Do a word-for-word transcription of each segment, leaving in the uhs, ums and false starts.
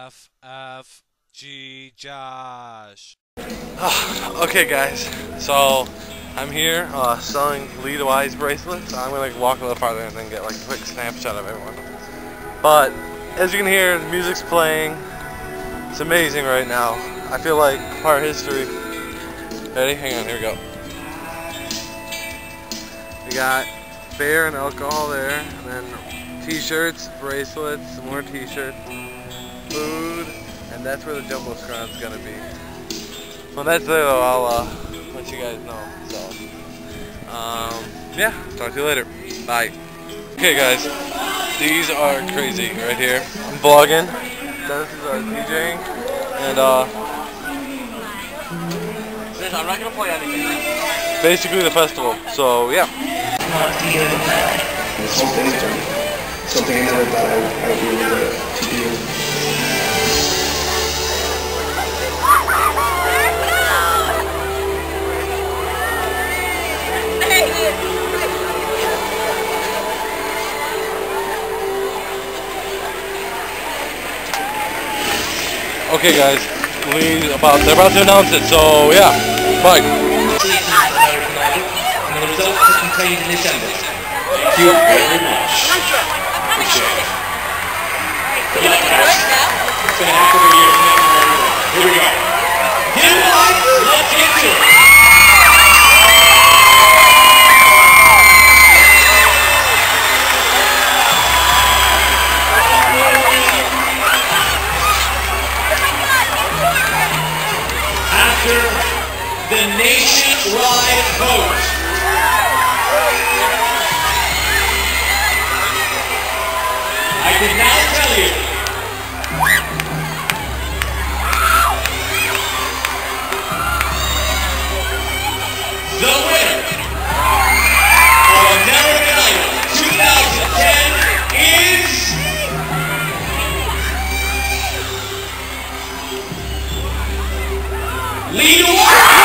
F F G Josh. Okay guys, so I'm here uh, selling Lead-Wise bracelets. I'm gonna like, walk a little farther and then get like a quick snapshot of everyone. But as you can hear, the music's playing. It's amazing right now. I feel like part of history. Ready? Hang on, here we go. We got beer and alcohol there, and then t-shirts, bracelets, some more t-shirts, food, and that's where the jumbo scroun's gonna be. When that's there though, I'll uh, let you guys know. So, um, yeah, talk to you later. Bye. Okay guys, these are crazy right here. I'm vlogging, Dennis is uh, DJing, and uh, I'm not gonna play anything. Basically the festival, so yeah. Not either the bad. It's something different. Something I never thought I would, I would be able to, to do. Okay guys, we about they're about to announce it, so yeah. Bye. And the results are contained in this envelope. Thank you very much. Appreciate it. Good luck, guys. It's been a heck of a year. Thank you very much. Here we go. Get it live. Let's get to it. After the nationwide vote, I can now tell you the winner of American Idol twenty ten is Lead-Wise!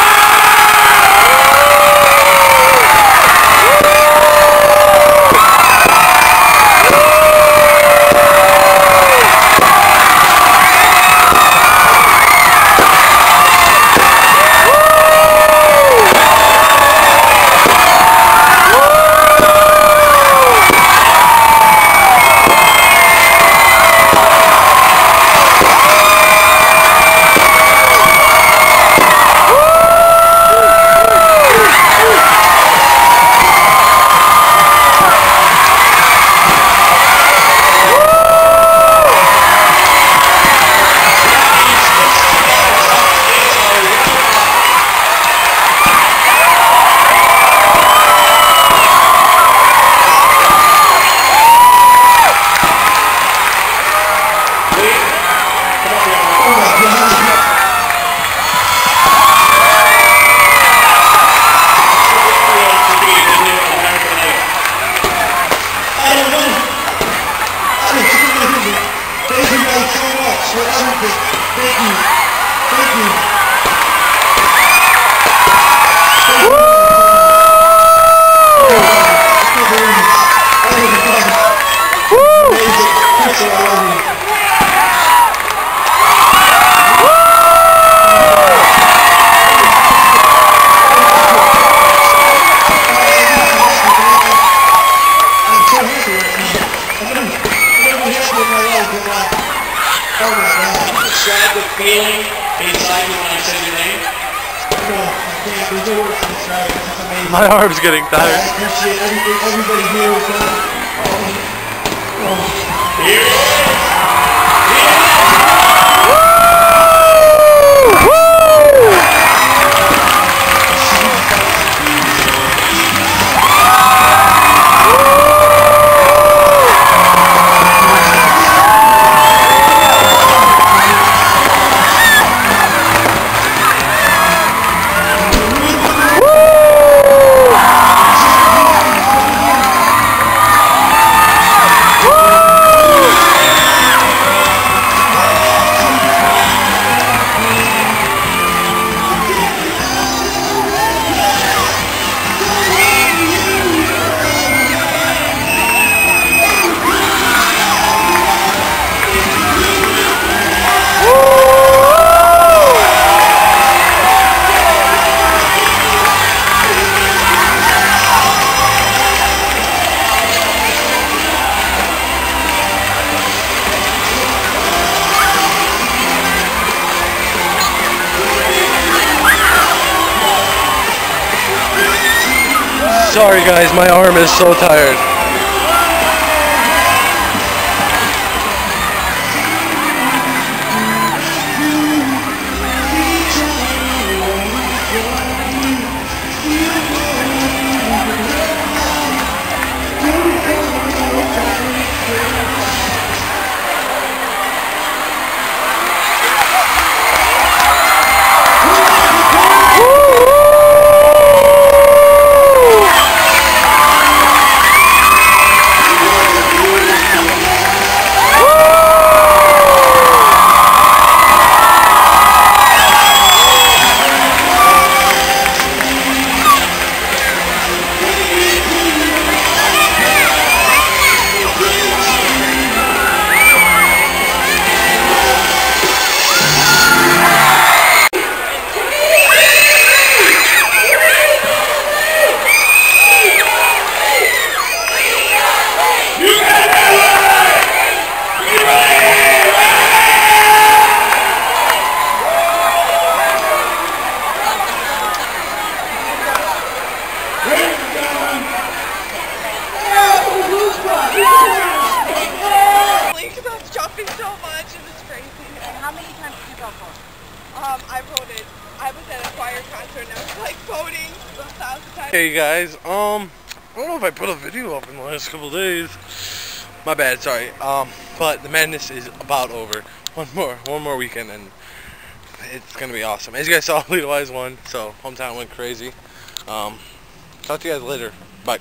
Describe the feeling inside you when I said your name. No, I can't. There's no words to describe it. It's amazing. My arm's getting tired. I appreciate everything, everybody here with us. Oh, oh. Here it is. Here it is. Woo! Sorry guys, my arm is so tired. Um, I voted. I was at a choir concert and I was like voting a thousand times. Hey guys, um, I don't know if I put a video up in the last couple of days. My bad, sorry. Um, but the madness is about over. One more, one more weekend, and it's gonna be awesome. As you guys saw, Lead Wise won, so hometown went crazy. Um, talk to you guys later. Bye.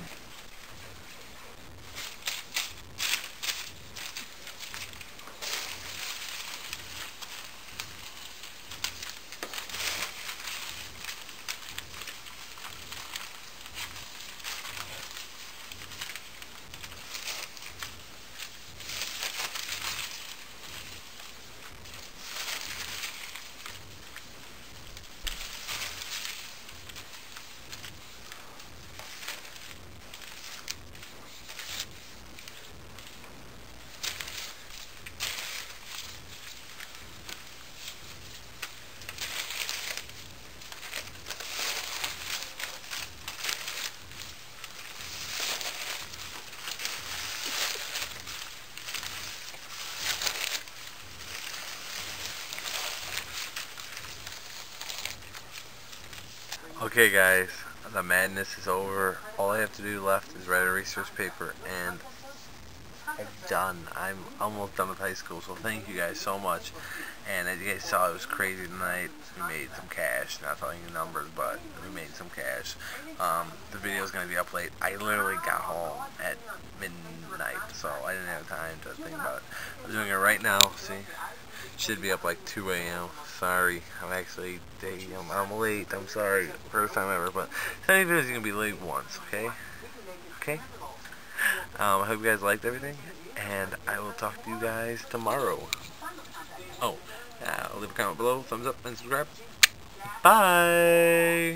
Okay guys, the madness is over. All I have to do left is write a research paper and I'm done. I'm almost done with high school, so thank you guys so much. And as you guys saw, it was crazy tonight. We made some cash, not telling you numbers, but we made some cash. Um, the video is going to be up late. I literally got home at midnight, so I didn't have time to think about it. I'm doing it right now, see? Should be up like two A M Sorry, I'm actually I'm, I'm late. I'm sorry, first time ever. But tell you is you gonna be late once, okay? Okay. Um, I hope you guys liked everything, and I will talk to you guys tomorrow. Oh, uh, leave a comment below, thumbs up, and subscribe. Bye.